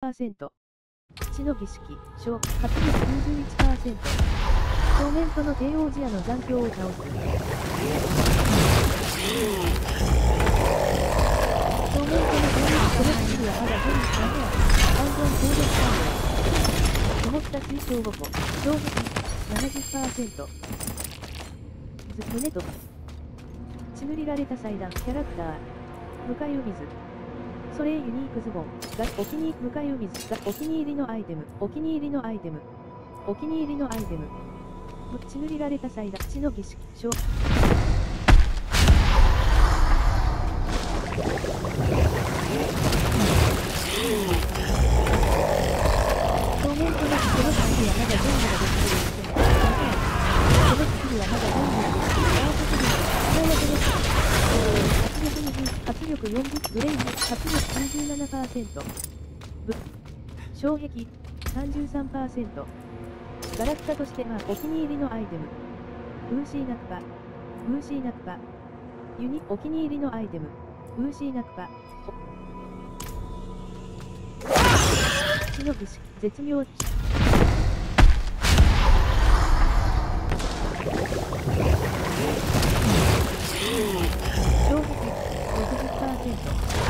90%。血の儀式、小、活力 91%。正面との帝王ジアの残響を倒す。正面との帝王ジアのスキルはまだ全部ダメや。半分攻撃完了。灯った水晶5個、衝撃 70%。胸と血塗りられた祭壇、キャラクター、向かい海水。それユニークズボンがお気に入り向かい海水がお気に入りのアイテム、お気に入りのアイテム、お気に入りのアイテム。血塗りられた祭壇、血の儀式、小。正面とのこのスキルはまだ全部ができる。このスキルはまだ全部ができる。圧力40、グレイズ、圧力 27%。障壁 33%。ガラクタとしてはお気に入りのアイテム。ウーシーナクパ。ウーシーナクパ。ユニ、お気に入りのアイテム。ウーシーナクパ。血の儀式、絶妙。障壁 60%。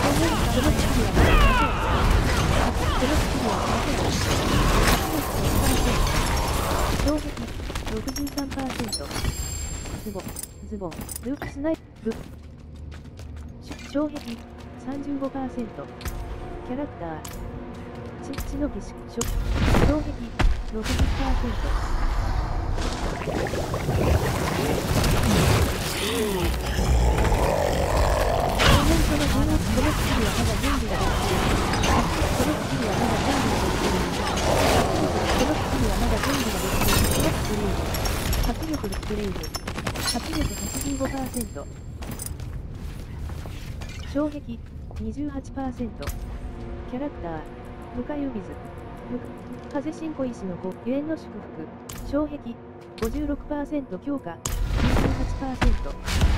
障壁 63%。ズボン、ルークスナイプ。障壁 35%。キャラクター。血の儀式、障壁 60%。圧力グレイズ、圧力 85%。障壁 28%。キャラクター、向かい海水。風新小石の子、ゆえんの祝福。障壁 56% 強化 28%。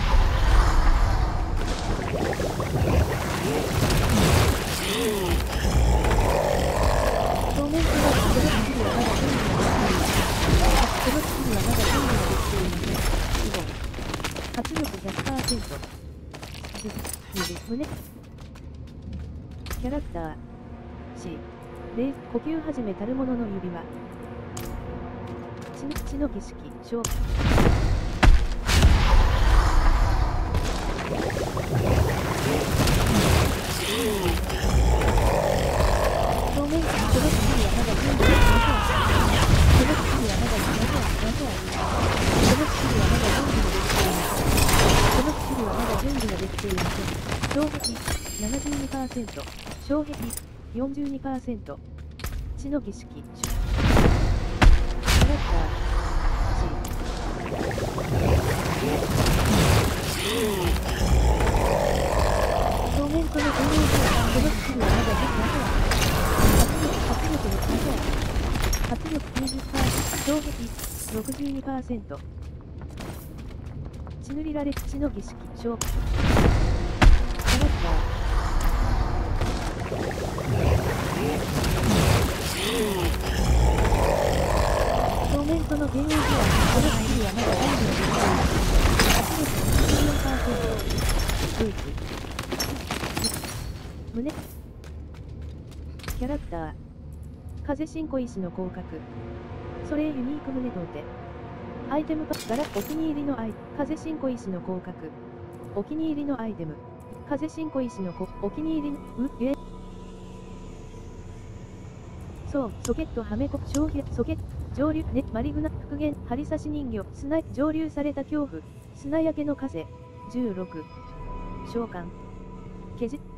正面からこのスキルはまだ全部ができている。圧力 100%。胸。キャラクター。C。呼吸始めたるものの指輪。血の儀式、小。正面からこのスキルはまだ全部できません。このスキルはまだできません。このスキルはまだ準備ができていません。このスキルはまだ準備ができていません。障壁 72%。障壁 42%。血の儀式。キャラクター。正面との全員このスキルはまだできません。圧力できません。圧力 90%。障壁 62%。血塗りられ血の儀式。キャラクター。正面との原因では、このスキルはまだ全部できない。圧力 84%。胸。キャラクター。風新小石の広角。それユニーク胸胴手。アイテムパッガラお気に入りの風新小石の広角。お気に入りのアイテム。風新小石のお気に入りのそう、ソケットはめこ、消費、ソケット、上流、マリグナ、復元、針刺し人形、上流された恐怖、砂焼けの風、16、召喚、けじ、